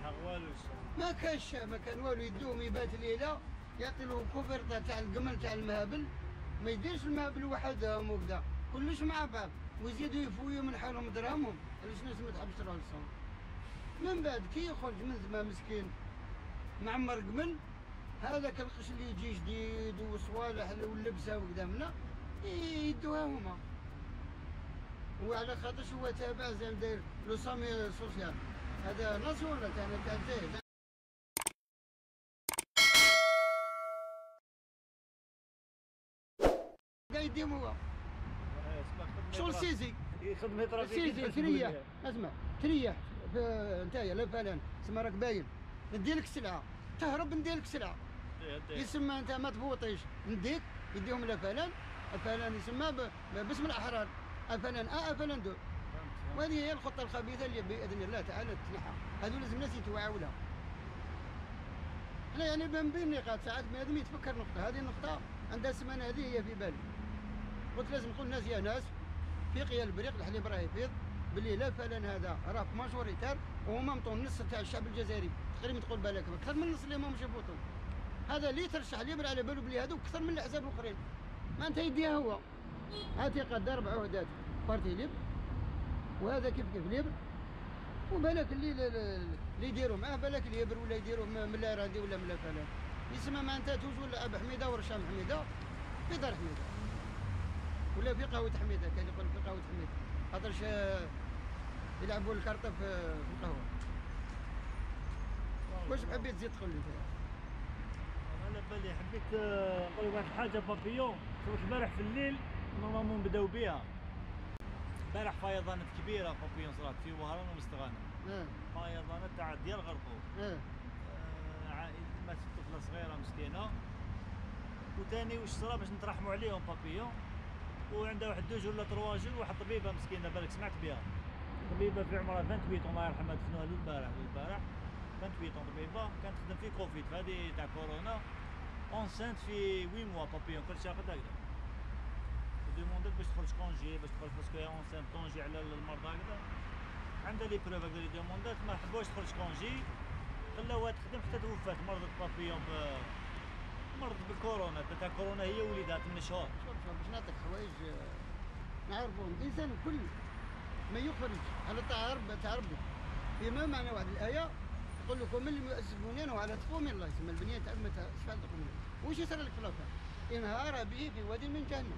يلحق والو. ما كان والو، يدوهم يبات ليله يعطي له كوفرطه تاع القمل تاع المهبل، ما يديرش المهبل وحدهم وكذا، كلش مع بعض، ويزيدوا يفويوا من حالهم دراهمهم، علاش الناس ما تحبش تروح للصوم. من بعد كي يخرج من ثما مسكين معمر قمل، هذاك القش اللي يجي جديد وصوالح واللبسه وكذا منا يدوها هما. وعلى خاطرش هو تابع زي ما داير لو سامي سوسيال، هذا ناسيونال تاعنا تاع الجزائر. يديهم هو شغل سيزي، خدمة سيزي تريح، اسمع تريح نتايا لا فلان تسمى راك باين، نديلك السلعه تهرب نديلك السلعه، يسمى انت ما تبوطيش نديك، يديهم لا فلان، فلان يسمى باسم الاحرار، فلان فلان دو. وهذه هي الخطه الخبيثه اللي باذن الله تعالى تنحى، هذو لازم الناس يتوعوا لها. احنا يعني بين نقاط ساعات بنادم يتفكر نقطه، هذه النقطه عندها سمانه، هذه هي في بالي. قلت لازم نقول الناس يا ناس في قيا البريق الحليب راه يفيض، باللي لا فلان هذا راه في ماجوريتار وهما مطون النص تاع الشعب الجزائري، تقريبا تقول بالك اكثر من النص اللي ماهمش يفوتوا. هذا اللي ترشح اللي يبر على بالو بلي هذوك اكثر من الاحزاب الاخرين، ما انت يديها هو. اعتقاد 4 وحدات بارتي ليبر، وهذا كيف ليبر، وبالك اللي يديروا معاه بالك اللي يبر ولا يديروا من لا راندي ولا من لا فلان، يسمى ما انت توج ولا ابو حميده ورشام حميده في دار حميده، ولا في قهوه حميده، كان يقول في قهوه حميده خاطرش يلعبوا الكارطه في القهوه. واش حبيت تزيد تقول لي انت؟ على بالي حبيت نقول واحد الحاجه بابيون، شوف البارح في الليل نورمالمون بداو بها، البارح فيضانات كبيره بابيون صرات في وهران ومستغانم، فيضانات تاع ديال غرقوا، عائله ماتت طفله صغيره مسكينه، وثاني واش صرا باش نترحموا عليهم بابيون، وعندها واحد 2 ولا 3 جون، واحد طبيبه مسكينه بالك سمعت بها، طبيبه في عمرها 28 الله يرحمها دفنوها البارح 28 طبيبه كانت تخدم في كوفيد هذه تاع كورونا، اونسانت في 8 موا بابيون كلشي هكذا هكذا، وديموندات باش تخرج كونجي باش تخرج باسكو هي اونسانت كونجي على المرضى هكذا، عندها لي بروف هكذا لي ديموندات ما حبوش تخرج كونجي، خلاوها تخدم حتى توفات، مرضت بابيون مرض بالكورونا تاع كورونا هي وليدات من شهور. شوف باش نعطيك حوايج نعرفهم، الانسان الكل ما يخرج على تاع ربي، فيما معنى واحد الايه يقول لكم من يؤسس بنيانه على تقوى من الله، يسمى البنيان تاع شحال تقوم. واش يصير لك في الاخر؟ انهار به في واد من جهنم.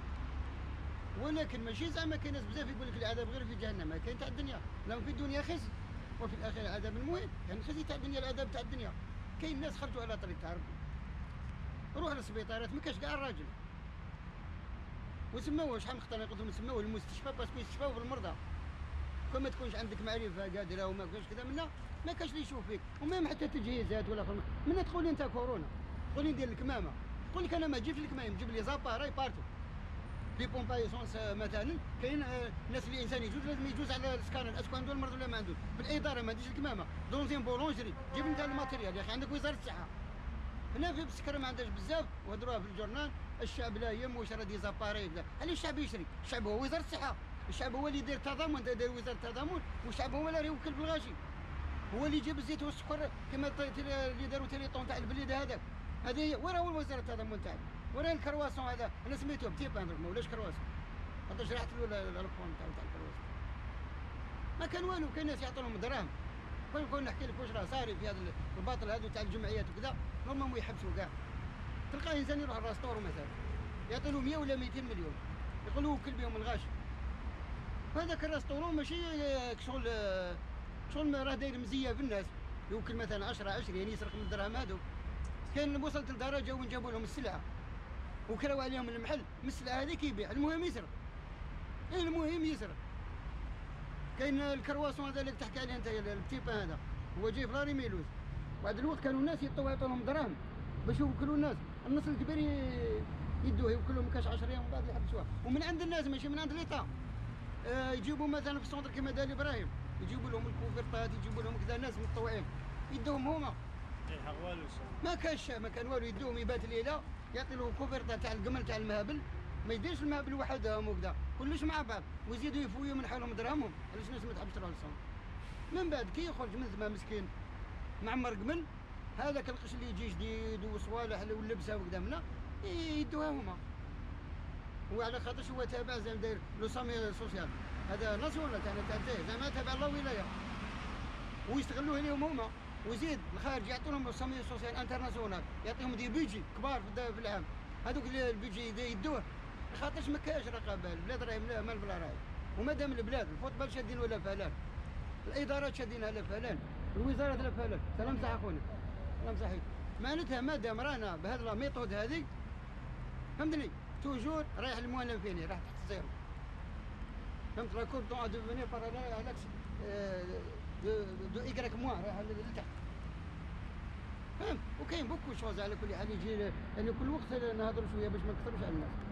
ولكن ماشي زعما كاين ناس بزاف يقول لك العذاب غير في جهنم، كاين تاع الدنيا، لهم في الدنيا خزي وفي الاخره عذاب مهين، يعني الخزي تاع الدنيا العذاب تاع الدنيا. كاين ناس خرجوا على طريق تاع ربي، روح للسبيطارات ما كاش كاع الراجل، وسموه شحال من خطره يقولوا سموه المستشفى باسكو يستشفاو في المرضى، كون ما تكونش عندك معرفه قادره وما كاش كذا منا ما كاش اللي يشوف فيك، ومام حتى تجهيزات ولا منا تقول لي انت كورونا، تقول لي ندير الكمامه، تقول لك انا ما جبت الكمامه نجيب لي زاباراي بارتو لي بومبايسونس مثلا، كاين الناس اللي انسان يجوز لازم يجوز على السكانر اسكو عنده المرض ولا ما عندوش، في الاداره ما عنديش الكمامه، دونزين بولونجري جيب انت الماتيريال يا اخي، عندك وزاره الصحه. هنا في بسكره ما عندهاش بزاف وهضروها في الجورنال، الشعب لا يهم وشرى دي زاباري كذا، على الشعب يشري، الشعب هو وزاره الصحه، الشعب هو اللي يدير التضامن، داير وزاره التضامن، والشعب هو اللي يوكل بالغاشي، هو اللي يجيب الزيت والسكر كما اللي داروا تيليطون تاع البليد هذاك، هذه هي وين هو وزاره التضامن تاعنا، وين الكرواسون هذا انا سميته بتي باندر ما ولاش كرواسون، خاطر شرحت له الفون تاع الكرواسون، ما كان والو، كاين ناس يعطوا لهم دراهم. كون نحكي لك واش راه صاري في هذا الباطل هذو تاع الجمعيات وكذا، نورمالمون يحبسوا كاع، تلقى انسان يروح للراستور مثلا يعطي له 100 ولا 200 مليون، يقول له وكل بهم الغاش، هذاك الراستورون ماشي شغل راه داير مزيه في الناس، يوكل مثلا 10 20 يسرق من الدراهم هذو، كان وصلت لدرجه وين جابوا لهم السلعه وكراو عليهم المحل من السلعه هذيك يبيع، المهم يسرق، المهم يسرق. كاين الكرواسون هذا اللي تحكي عليه انت البتي بان هذا، هو جاي في لاري ميلوز، بعد الوقت كانوا الناس يعطوا لهم دراهم باش يوكلوا الناس، النص الكبير يدوه يوكلهم كاش 10 ايام ومن بعد يحبسوها، ومن عند الناس ماشي من عند ليطا. يجيبوا مثلا في السونتر كما دار ابراهيم، يجيبوا لهم الكوفرطات، يجيبوا لهم كذا ناس متطوعين يدوهم هما. يلحق والو. ما كان والو، يدوهم يبات ليله يعطي له كوفرطه تاع القمل تاع المهبل، ما يديرش المهبل وحدهم وكذا، كلش مع بعض، ويزيدوا يفويوا من حالهم دراهمهم، علاش الناس ما تحبش تروح للصوم. من بعد كي يخرج من ثما مسكين معمر قمل، هذاك القش اللي يجي جديد وصوالح واللبسه وقدامنا يدوها هما. وعلى خاطرش هو تابع زعما داير لو سامي سوسيال، هذا ناسيونال تاع زعما تابع لا ولايه، ويستغلوه ليهم هما. وزيد الخارج يعطونهم لو سامي سوسيال انترناسيونال، يعطيهم دي بيجي كبار في العام، هذوك البيجي يدوه. خاطرش ما كاينش رقابه، البلاد راهي مال بلا راهي. ومادام البلاد الفوتبال شادين ولا فلان، الادارات شادينها لا فلان، الوزارات لا فلان، سلام صح اخونا سلام صحيح. معناتها مادام رانا بهذه لا ميثود هذه، فهمتني، توجور رايح المؤلفين راح تحت الزيرو. فهمت، لا كور دون ديفوني باراليل على دو ايكراك موا رايح لتحت. فهمت. وكاين بوكو شوز على كل حال يجي يعني كل وقت نهضروا شويه باش ما نكثروش على الناس.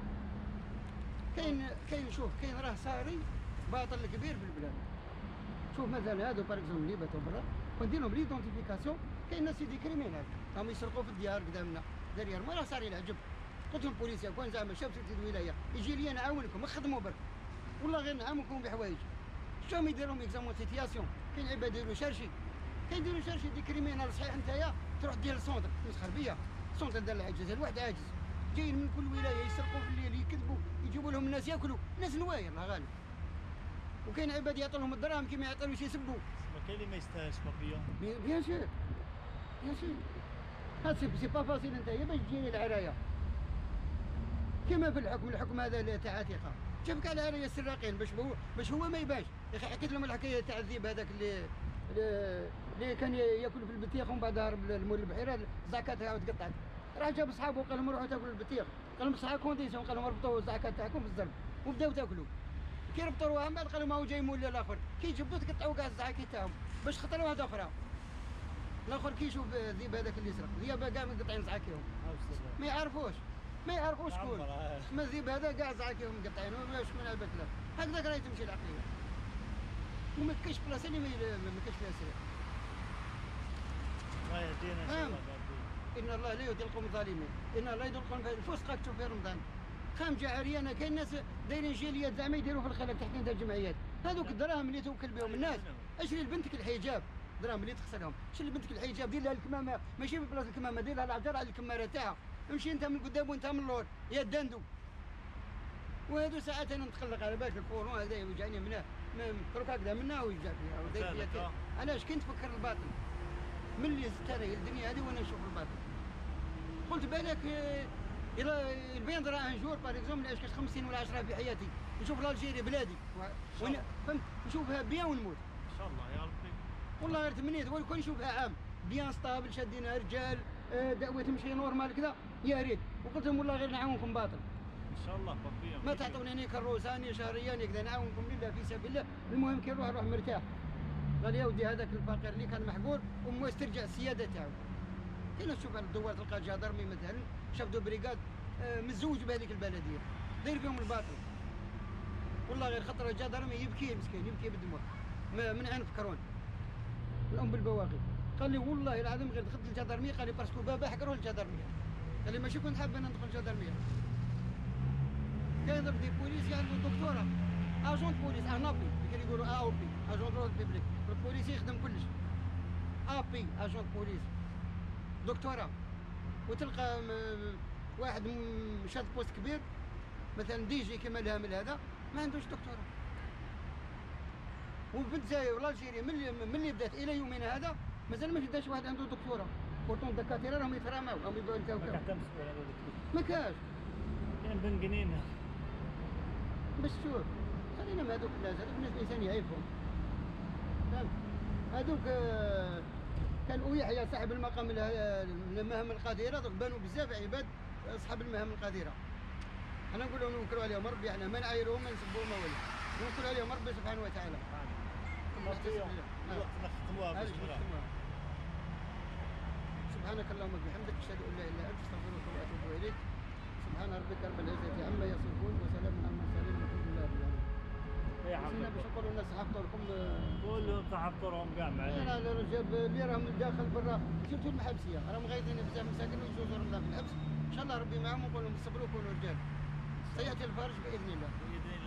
كاين شوف كاين راه صاري باطل كبير في البلاد. شوف مثلا هادو باغ اكزومبل اللي باتوا برا وندير لهم ليدونتيفيكاسيون، كاين ناس يدي كريمينال راهم يسرقوا في الديار قدامنا دارير ما راه صار العجب. قلت لهم بوليسيا كون زعما شاف سيتي الولايه يجي لي نعاونكم خدموا برك والله غير نعاونكم بحوايج. شوم يدير لهم اكزامون سيتياسيون، كاين عباد يديروا شارشي، كاين يديروا شارشي دي كريمينال صحيح نتايا تروح دير السونتر مسخر بيا، السونتر دار العجز الواحد عاجز جايين من كل ولايه يسرقوا في الليل يكذبوا يجيبوا لهم الناس ياكلوا، ناس نوايا الله غالب. وكاين عباد يعطوا لهم الدراهم كيما يعطيوش يسبوا. كاين اللي ما يستاهلش بابيون. بيان سور بيان سور. هاد سي با فاسيل نتايا باش تجيني العرايه كيما في الحكم هذا تاع عتيقه، جابك على عرايه السراقين باش هو ما يبانش. يا اخي حكيت لهم الحكايه تاع الذيب هذاك اللي كان ياكل في البطيخ ومن بعد هرب لمول البحيره الزعكه تاعو تقطعت، راح جاب صحابه وقال لهم روحوا تاكلوا البطيخ، قال لهم صحا كونديسيون، قال لهم ربطوا الزعكه تاعكم في الزرب وبداو تاكلوا. كي ربطوها من بعد قالوا ما هو جاي مول الاخر، كي جبدوا تقطعوا كاع الزعاكي تاعهم باش خطروا واحده اخرى. الاخر كي يشوف الذيب هذاك اللي سرق ذياب كاع مقطعين زعاكيهم ما يعرفوش شكون، ما الذيب هذا كاع زعاكيهم مقطعين وما شكون عباد له. هكذاك راهي تمشي العقليه. وما كاينش بلاصه اللي ما كاينش فيها سرقه. الله يهدينا ان شاء الله. ان الله لا يهدي القوم الظالمين، ان الله يهدي القوم الفسق اكثر في رمضان. خامجه عريانه، كاين ناس دايرين جاليات زعما يديروا في الخلق تحت تاع الجمعيات، هذوك الدراهم اللي توكل بهم الناس. اشري لبنتك الحجاب، دراهم اللي تخسرهم، شري لبنتك الحجاب، دير لها الكمامه، ماشي في بلاصه الكمامه، دير لها العجر على الكماره تاعها، امشي انت من قدام وانت من اللور يا دندو. وهذو ساعات انا نتقلق على بالك الكورونا هذا يوجعني منه، نترك هكذا منه ويوجع فيها. علاش كنت تفكر الباطل ملي زدت انا الدنيا هذه وانا نشوف الباطل. قلت بالك الى البين راه ان جور باغ اكزومبل اش كاش 50 ولا 10 في حياتي نشوف الجيري بلادي وانا فهمت نشوفها بيان ونموت ان شاء الله يا ربي. والله غير تمنيت ولكن نشوفها عام بيان ستابل شادين رجال دعوه تمشي نورمال كذا يا ريت. وقلت لهم والله غير نعاونكم باطل ان شاء الله بابيون. ما تعطوني كروساني شهرياني كذا نعاونكم لله في سبيل الله. المهم كي نروح مرتاح. قال يا ودي هذاك الفقير اللي كان محقور وما يسترجع السياده تاعو. كاين تشوف الدوار تلقى جدرمي مثلا شاف دو بريغاد متزوج بهذيك البلديه داير فيهم الباطل. والله غير خطره جدرمي يبكي مسكين يبكي بالدموع من عين فكرون الام بالبواقي. قال لي والله العظيم غير دخلت الجدرميه قال لي باسكو بابا حقروه الجدرميه. قال لي ماشي كنت حاب انا ندخل الجدرميه. كاين دي بوليس عنده دكتوره اجون بوليس انابي كانوا يقولوا او بي اجون دو بيبليك البوليس يخدم كلش ابي اجون بوليس دكتوره. وتلقى واحد شاد بوست كبير مثلا دي جي كما الهامل هذا ما عندوش دكتوره. وبنت زاي ولا الجيري ملي بدات الى يومنا هذا مازال ما جداش واحد عنده دكتوره. بورتون الدكاتره راهم يتراماو راهم يبيعوا الكاوكاو. ما كاش كاين بن قنينه باش تشوف. خلينا من هذوك الناس الانسان يعيبهم فهمت. هذوك كان يحيى صاحب المقام المهام القديره دوك بانوا بزاف عباد اصحاب المهام القديره. انا نقول لهم نوكلوا عليهم ربي، احنا ما نعايروهم ما نسبوهم ما والو، نوكلوا عليهم ربي سبحانه وتعالى. سبحانك اللهم وبحمدك اشهد ان لا اله الا انت استغفرك واتوب اليك. سبحان ربك رب العزه عما يصفون وسلام على المرسلين والحمد لله رب العالمين. حسنا باش نقولوا الناس صحاب لكم قولوا صحاب طورهم كاع معايا. لا الرجال اللي راهم داخل برا سيرتو المحبسيه راهم غايدين بزاف مساكن ويجوزوا رمضان في الحبس. ان شاء الله ربي معاهم ونقول لهم صبروا كونوا رجال. سياتي الفرج باذن الله.